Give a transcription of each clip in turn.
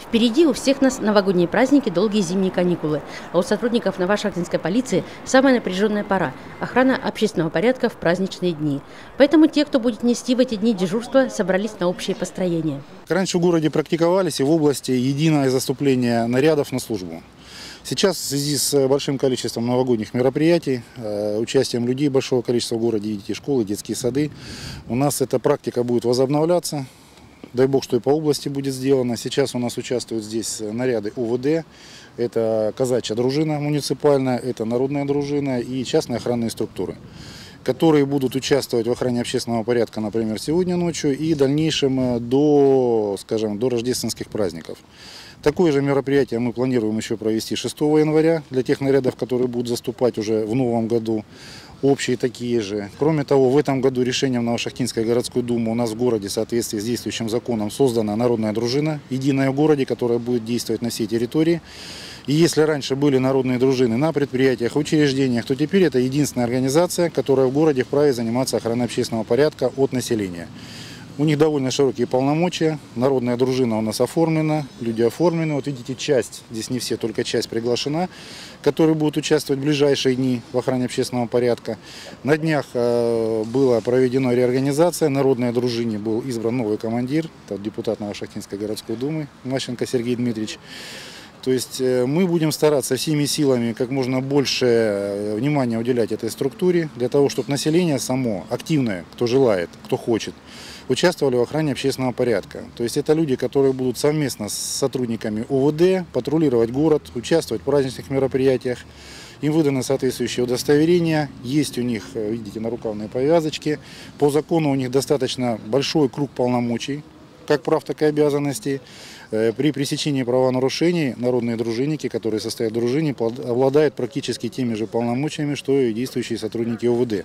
Впереди у всех нас новогодние праздники, долгие зимние каникулы. А у сотрудников новошахтинской полиции самая напряженная пора – охрана общественного порядка в праздничные дни. Поэтому те, кто будет нести в эти дни дежурство, собрались на общее построение. Раньше в городе практиковались и в области единое заступление нарядов на службу. Сейчас в связи с большим количеством новогодних мероприятий, участием людей большого количества в городе, видите, школы, детские сады, у нас эта практика будет возобновляться. Дай бог, что и по области будет сделано. Сейчас у нас участвуют здесь наряды УВД, это казачья дружина муниципальная, это народная дружина и частные охранные структуры, которые будут участвовать в охране общественного порядка, например, сегодня ночью и в дальнейшем до рождественских праздников. Такое же мероприятие мы планируем еще провести 6 января для тех нарядов, которые будут заступать уже в новом году. Общие такие же. Кроме того, в этом году решением Новошахтинской городской думы у нас в городе в соответствии с действующим законом создана народная дружина, единая в городе, которая будет действовать на всей территории. И если раньше были народные дружины на предприятиях, учреждениях, то теперь это единственная организация, которая в городе вправе заниматься охраной общественного порядка от населения. У них довольно широкие полномочия, народная дружина у нас оформлена, люди оформлены. Вот видите, часть, здесь не все, только часть приглашена, которые будут участвовать в ближайшие дни в охране общественного порядка. На днях была проведена реорганизация, народной дружине был избран новый командир, это депутат Новошахтинской городской думы Мащенко Сергей Дмитриевич. То есть мы будем стараться всеми силами как можно больше внимания уделять этой структуре, для того, чтобы население само, активное, кто желает, кто хочет, участвовали в охране общественного порядка. То есть это люди, которые будут совместно с сотрудниками УВД патрулировать город, участвовать в праздничных мероприятиях. Им выданы соответствующие удостоверения, есть у них, видите, нарукавные повязочки. По закону у них достаточно большой круг полномочий, как прав, так и обязанностей. При пресечении правонарушений народные дружинники, которые состоят в дружине, обладают практически теми же полномочиями, что и действующие сотрудники УВД.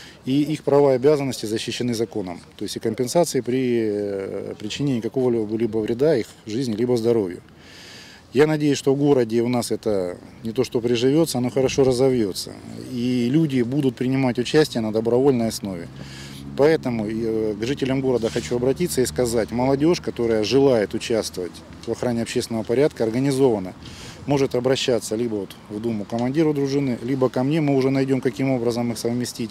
И их права и обязанности защищены законом. То есть и компенсации при причинении какого-либо вреда их жизни либо здоровью. Я надеюсь, что в городе у нас это не то что приживется, оно хорошо разовьется. И люди будут принимать участие на добровольной основе. Поэтому к жителям города хочу обратиться и сказать, молодежь, которая желает участвовать в охране общественного порядка, организованно может обращаться либо вот в Думу командиру дружины, либо ко мне, мы уже найдем, каким образом их совместить.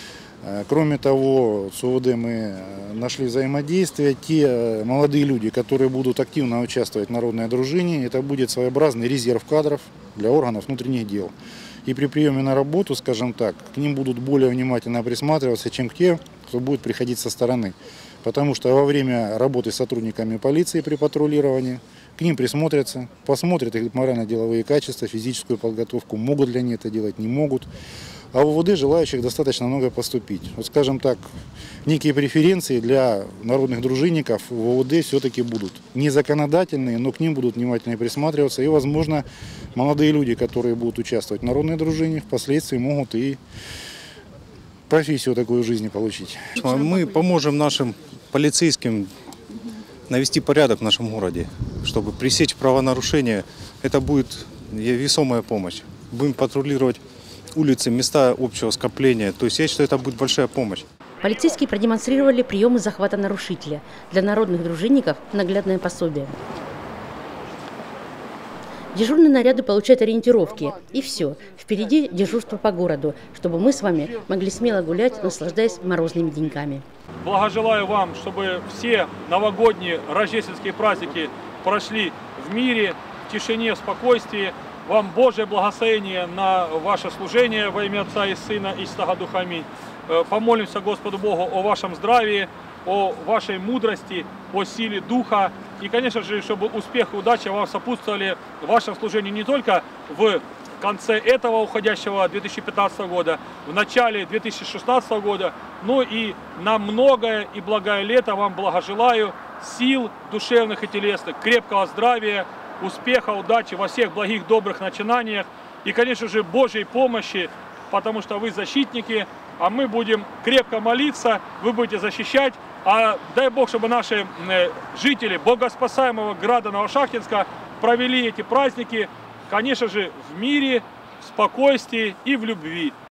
Кроме того, с УВД мы нашли взаимодействие. Те молодые люди, которые будут активно участвовать в народной дружине, это будет своеобразный резерв кадров для органов внутренних дел. И при приеме на работу, скажем так, к ним будут более внимательно присматриваться, чем к тем, кто будет приходить со стороны. Потому что во время работы с сотрудниками полиции при патрулировании к ним присмотрятся, посмотрят их морально-деловые качества, физическую подготовку, могут ли они это делать, не могут. А в УВД желающих достаточно много поступить. Вот, скажем так, некие преференции для народных дружинников в УВД все-таки будут. Не законодательные, но к ним будут внимательно присматриваться. И, возможно, молодые люди, которые будут участвовать в народной дружине, впоследствии могут и профессию такую в жизни получить. Мы поможем нашим полицейским навести порядок в нашем городе, чтобы пресечь правонарушения. Это будет весомая помощь. Будем патрулировать улицы, места общего скопления. То есть я считаю, это будет большая помощь. Полицейские продемонстрировали приемы захвата нарушителя. Для народных дружинников наглядное пособие. Дежурные наряды получают ориентировки. И все. Впереди дежурство по городу, чтобы мы с вами могли смело гулять, наслаждаясь морозными деньками. Благожелаю вам, чтобы все новогодние рождественские праздники прошли в мире, в тишине, в спокойствии. Вам Божье благословение на ваше служение во имя Отца и Сына и Святого Духа. Аминь. Помолимся Господу Богу о вашем здравии, о вашей мудрости, о силе Духа. И, конечно же, чтобы успех и удача вам сопутствовали в вашем служении не только в конце этого уходящего 2015 года, в начале 2016 года, но и на многое и благое лето вам благожелаю сил душевных и телесных, крепкого здравия, успеха, удачи во всех благих, добрых начинаниях и, конечно же, Божьей помощи, потому что вы защитники, а мы будем крепко молиться, вы будете защищать, а дай Бог, чтобы наши жители богоспасаемого града Новошахтинска провели эти праздники, конечно же, в мире, в спокойствии и в любви.